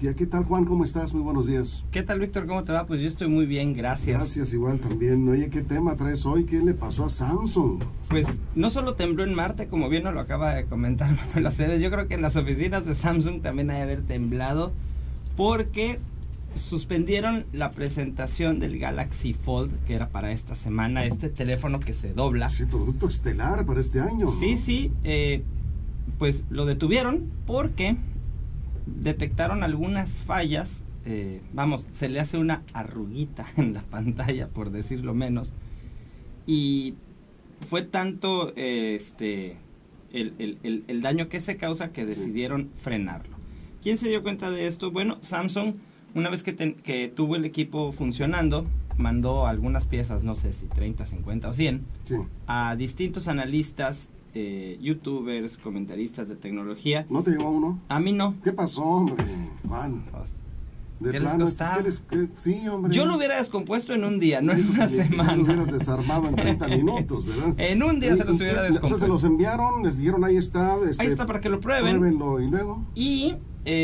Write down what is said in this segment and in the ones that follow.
tecnología. ¿Qué tal, Juan? ¿Cómo estás? Muy buenos días. ¿Qué tal, Víctor? ¿Cómo te va? Pues yo estoy muy bien, gracias. Gracias, igual también. Oye, ¿qué tema traes hoy? ¿Qué le pasó a Samsung? Pues no solo tembló en Marte, como bien nos lo acaba de comentar Manuel Aceves, yo creo que en las oficinas de Samsung también hay de haber temblado, porque suspendieron la presentación del Galaxy Fold, que era para esta semana, este teléfono que se dobla. Sí, producto estelar para este año, ¿no? Sí, pues lo detuvieron porque detectaron algunas fallas. Se le hace una arruguita en la pantalla, por decirlo menos, y fue tanto el daño que se causa que decidieron frenarlo. ¿Quién se dio cuenta de esto? Bueno, Samsung, una vez que tuvo el equipo funcionando, mandó algunas piezas, no sé si 30, 50 o 100, Sí. a distintos analistas, youtubers, comentaristas de tecnología. ¿No te llegó uno? A mí no. ¿Qué pasó, hombre, Juan? De ¿Qué les plano, costaba? sí, hombre. Yo lo hubiera descompuesto en un día, no en Eso una que semana. Lo hubieras desarmado en 30 minutos, ¿verdad? En un día se los hubiera O sea, descompuesto. se los enviaron, les dijeron, ahí está. Ahí está para que lo prueben. Pruébenlo, y luego. Y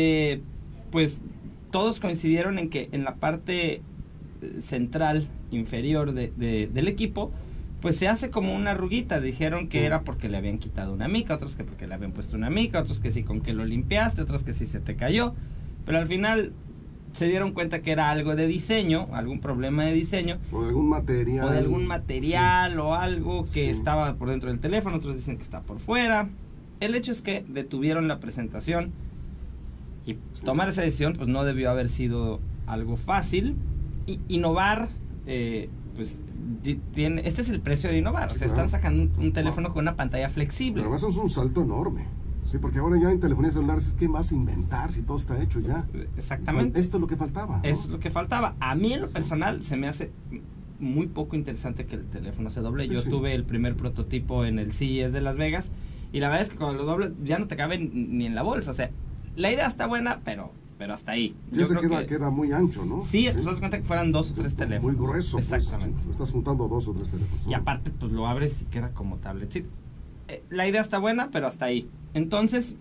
pues todos coincidieron en que en la parte central inferior del equipo, pues se hace como una arruguita. Dijeron que era porque le habían quitado una mica, otros que porque le habían puesto una mica, otros que sí con que lo limpiaste, otros que sí se te cayó. Pero al final se dieron cuenta que era algo de diseño, algún problema de diseño. O de algún material. O de algún material, sí. O algo que Sí. estaba por dentro del teléfono, otros dicen que está por fuera. El hecho es que detuvieron la presentación y tomar esa decisión pues no debió haber sido algo fácil. Y innovar, pues este es el precio de innovar. Sí, o sea, claro. están sacando un teléfono con una pantalla flexible. Pero eso es un salto enorme. Sí, porque ahora ya en telefonía celular es que vas a inventar si todo está hecho ya. Exactamente. Esto es lo que faltaba, ¿no? Eso es lo que faltaba. A mí en lo personal se me hace muy poco interesante que el teléfono se doble. Yo Sí. tuve el primer prototipo en el CES de Las Vegas y la verdad es que cuando lo doblas ya no te cabe ni en la bolsa. O sea, la idea está buena, pero hasta ahí. Sí, Yo se creo que queda muy ancho, ¿no? sí, pues das cuenta que fueran 2 o 3 teléfonos. Muy grueso. Exactamente. Pues, estás juntando 2 o 3 teléfonos, ¿no? Y aparte, pues lo abres y queda como tablet. La idea está buena, pero hasta ahí. Entonces,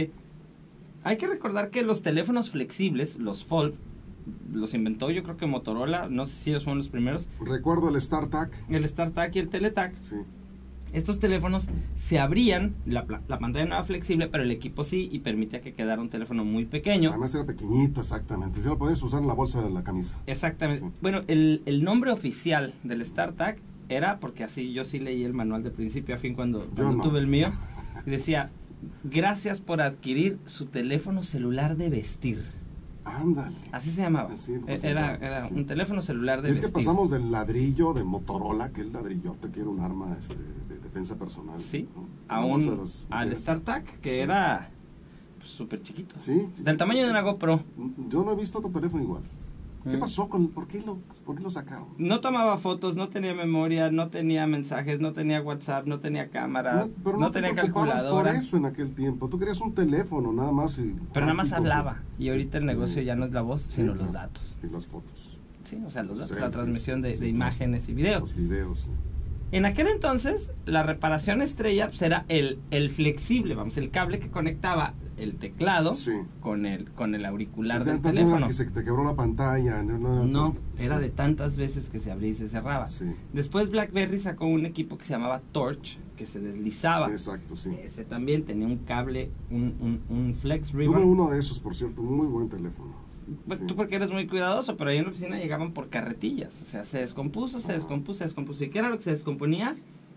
hay que recordar que los teléfonos flexibles, los Fold, los inventó yo creo que Motorola, no sé si ellos fueron los primeros. Recuerdo el StarTAC. El StarTAC y el TeleTAC. Sí. Estos teléfonos se abrían, la pantalla no era flexible, pero el equipo sí, y permitía que quedara un teléfono muy pequeño. Además era pequeñito, exactamente. Si lo podías usar en la bolsa de la camisa. Exactamente. Sí. Bueno, el nombre oficial del StarTAC era, porque así yo sí leí el manual de principio a fin cuando no. tuve el mío, y decía: gracias por adquirir su teléfono celular de vestir. Ándale. Así se llamaba. Así, Era sí. un teléfono celular de Es vestir. que pasamos del ladrillo de Motorola, que el ladrillote que era un arma de defensa personal. Sí, ¿no? al StarTAC, que sí. era súper chiquito. Sí, Del tamaño de una GoPro. Yo no he visto otro teléfono igual. ¿Qué Mm. pasó por qué lo sacaron? No tomaba fotos, no tenía memoria, no tenía mensajes, no tenía WhatsApp, no tenía cámara, Pero no te tenía preocupabas calculadora. por eso en aquel tiempo. Tú querías un teléfono nada más. Pero nada más práctico, hablaba. Y ahorita el negocio ya no es la voz, sino los claro. datos. Y las fotos. Sí, o sea, los datos, la Selfies, transmisión de sí, imágenes y videos. Los videos. En aquel entonces, la reparación estrella pues, era el flexible, el cable que conectaba el teclado Sí. con el auricular Ya del entonces no era teléfono. que se te quebró la pantalla. No, era sí. de tantas veces que se abría y se cerraba. Sí. Después BlackBerry sacó un equipo que se llamaba Torch, que se deslizaba. Exacto, sí. Ese también tenía un cable, un flex Tuve ribbon. uno de esos, por cierto, muy buen teléfono. Pues, Sí. tú porque eres muy cuidadoso, pero ahí en la oficina llegaban por carretillas. O sea, se descompuso. ¿Y qué era lo que se descomponía?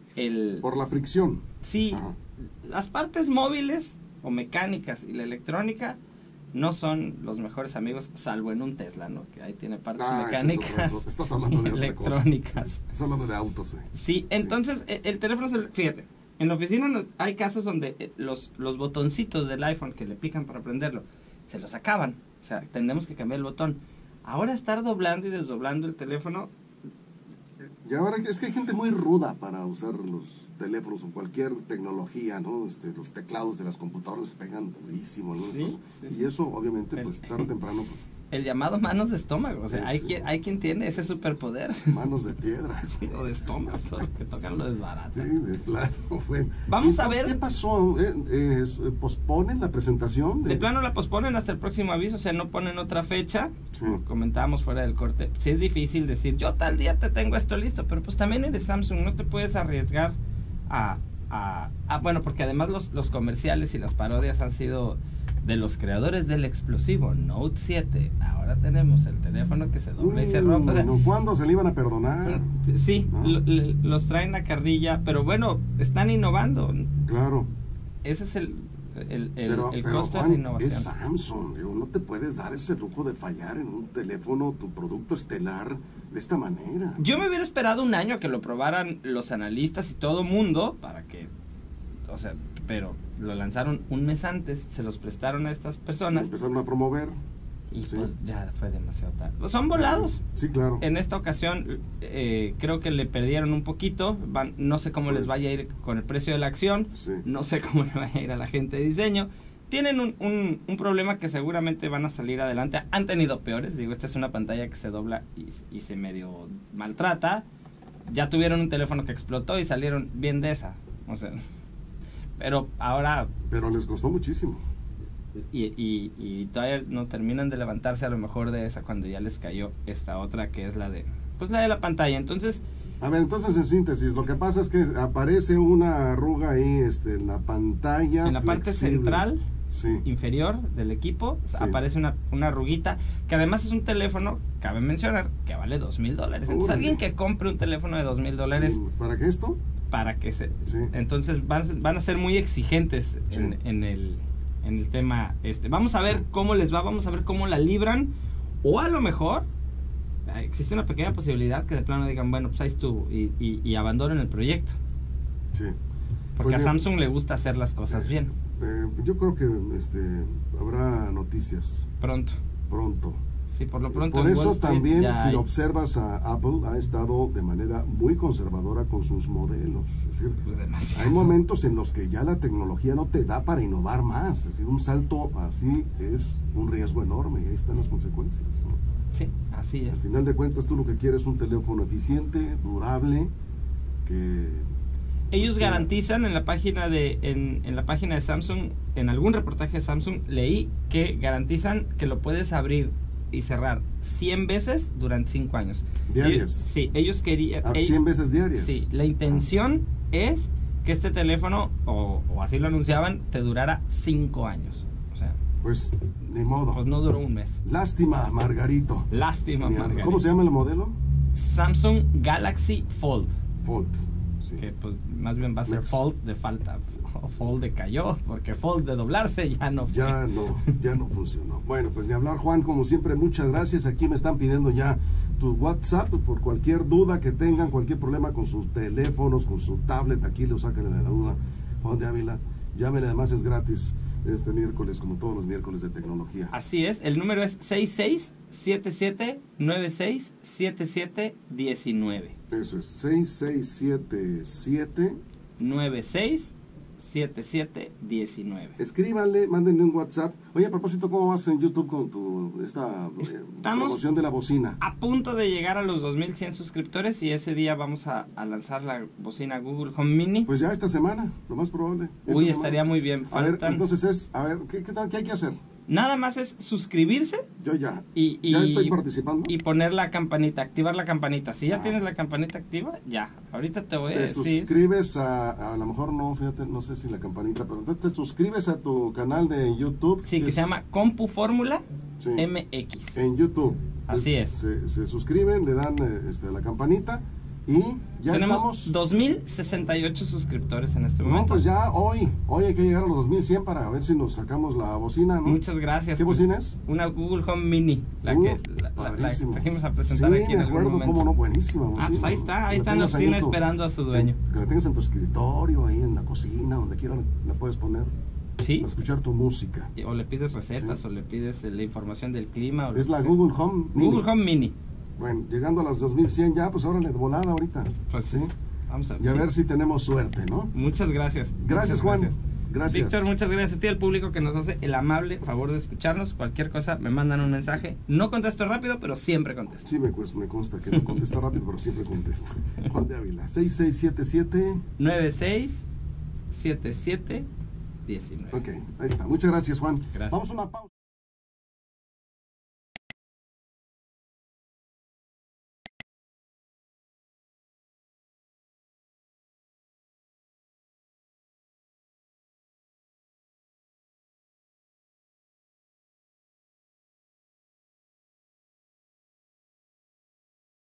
Por la fricción. Sí, Ajá. las partes móviles o mecánicas y la electrónica no son los mejores amigos, salvo en un Tesla, ¿no? Que ahí tiene partes Ese es mecánicas otro, estás hablando de otra cosa. electrónicas. Estás hablando de autos, Sí, entonces el teléfono, fíjate, en la oficina hay casos donde los botoncitos del iPhone que le pican para prenderlo, se los acaban. O sea, tenemos que cambiar el botón. Ahora estar doblando y desdoblando el teléfono. Y ahora es que hay gente muy ruda para usar los teléfonos o cualquier tecnología, ¿no? Los teclados de las computadoras pegan durísimo, ¿no? Sí, Pues, sí, y eso, obviamente, pues tarde o temprano, pues el llamado manos de estómago. O sea, Sí. hay quien tiene ese superpoder. Manos de piedra. Sí, o de estómago, solo que tocan lo desbaratan. Sí, de plano. Bueno. Vamos a Entonces, ver. ¿qué pasó? ¿Posponen la presentación? De plano la posponen hasta el próximo aviso, o sea, no ponen otra fecha. Sí. Comentábamos fuera del corte. Sí es difícil decir, yo tal día te tengo esto listo, pero pues también eres Samsung, no te puedes arriesgar bueno, porque además los comerciales y las parodias han sido de los creadores del explosivo Note 7. Ahora tenemos el teléfono que se dobla y se rompe. O sea, ¿cuándo se le iban a perdonar? sí, ¿no? los traen a carrilla, pero bueno, están innovando. Claro. Ese es el Pero, costo Juan, de la innovación. es Samsung, digo, no te puedes dar ese lujo de fallar en un teléfono, tu producto estelar, de esta manera. Yo me hubiera esperado un año a que lo probaran los analistas y todo mundo para que, o sea, pero lo lanzaron un mes antes, se los prestaron a estas personas Empezaron a promover. y sí. pues ya fue demasiado tarde. Son volados. Sí, claro. En esta ocasión creo que le perdieron un poquito, no sé cómo les Pues, vaya a ir con el precio de la acción, Sí. no sé cómo le vaya a ir a la gente de diseño. Tienen un problema que seguramente van a salir adelante. Han tenido peores, digo, esta es una pantalla que se dobla y se medio maltrata. Ya tuvieron un teléfono que explotó y salieron bien de esa. O sea, pero ahora Pero les costó muchísimo. y todavía no terminan de levantarse a lo mejor de esa cuando ya les cayó esta otra que es la de la pantalla. Entonces, A ver, entonces en síntesis, lo que pasa es que aparece una arruga ahí en la pantalla. en la parte flexible. central Sí. inferior del equipo Sí. aparece una arruguita que además es un teléfono, cabe mencionar, que vale $2,000. Entonces Órale. alguien que compre un teléfono de $2,000 ¿Para qué esto? para que se... Sí. Entonces van a ser muy exigentes Sí. en el tema Vamos a ver cómo les va, vamos a ver cómo la libran, o a lo mejor existe una pequeña posibilidad que de plano digan, bueno, pues ahí estuvo y abandonen el proyecto. Sí. Porque Pues a bien. Samsung le gusta hacer las cosas bien. Yo creo que habrá noticias Pronto. pronto. Sí, por lo pronto. Por en eso Wall Street también, ya si hay. observas a Apple, ha estado de manera muy conservadora con sus modelos. Es decir, Pues demasiado. hay momentos en los que ya la tecnología no te da para innovar más. Es decir, un salto así es un riesgo enorme y ahí están las consecuencias, ¿no? Sí, así Al es. final de cuentas, tú lo que quieres es un teléfono eficiente, durable, que... Ellos o sea, garantizan en la página en la página de Samsung, en algún reportaje de Samsung leí que garantizan que lo puedes abrir y cerrar 100 veces durante 5 años. ¿Diarias? Sí, ellos querían... 100 veces diarias. Sí, la intención es que este teléfono, o así lo anunciaban, te durara 5 años. O sea, Pues, ni modo. pues no duró un mes. Lástima, Margarito. Lástima, Margarita. ¿Cómo se llama el modelo? Samsung Galaxy Fold. Fold. Sí. Que pues más bien va a ser Next. Fold de falta. O Fold de cayó, porque Fold de doblarse ya no fue. Ya no funcionó. Bueno, pues ni hablar, Juan, como siempre, muchas gracias. Aquí me están pidiendo ya tu WhatsApp por cualquier duda que tengan, cualquier problema con sus teléfonos, con su tablet, aquí lo sáquenle de la duda. Juan de Ávila, llámenle, además es gratis este miércoles, como todos los miércoles de tecnología. Así es, el número es 6677967719. Eso es 6677. 967719. Escríbanle, mándenle un WhatsApp. Oye, a propósito, ¿cómo vas en YouTube con promoción de la bocina? A punto de llegar a los 2100 suscriptores y ese día vamos a lanzar la bocina Google Home Mini. Pues ya esta semana, lo más probable. Uy, estaría muy bien. A ver, Faltan... entonces ¿qué hay que hacer? Nada más es suscribirse Yo ya. y ¿Ya estoy participando? y poner la campanita, activar la campanita. Si ya Ah. tienes la campanita activa, ya. Ahorita te voy a Te decir. suscribes a lo mejor no, fíjate, no sé si la campanita, pero entonces te suscribes a tu canal de YouTube. Sí, que es- se llama Compu Fórmula sí, MX. en YouTube. Así es. Se suscriben, le dan la campanita y ya Tenemos estamos. 2068 suscriptores en este No, momento. pues ya hoy hay que llegar a los 2100 para ver si nos sacamos la bocina, ¿no? Muchas gracias. ¿Qué pues, bocina es? Una Google Home Mini, la que Padrísimo. trajimos a presentar Sí, aquí en me algún acuerdo, momento. cómo no, buenísima bocina. Pues ahí está Que en la tengas ahí oficina en tu- esperando a su dueño. Que la tengas en tu escritorio, ahí en la cocina, donde quiera la puedes poner. Sí. Para escuchar tu música. O le pides recetas, Sí. o le pides la información del clima. O lo Es que la sea. Google Home Mini. Google Home Mini. Bueno, llegando a los 2100 ya, pues órale, de volada ahorita. Pues ¿Sí? vamos a Y a sí. ver si tenemos suerte, ¿no? Muchas gracias. Gracias, Muchas Juan. Gracias. Víctor, muchas gracias a ti, al público que nos hace el amable favor de escucharnos. Cualquier cosa, me mandan un mensaje. No contesto rápido, pero siempre contesto. Sí, me consta que no contesta rápido, pero siempre contesta. Juan de Ávila, 6677 967719. Ok, ahí está. Muchas gracias, Juan. Gracias. Vamos a una pausa.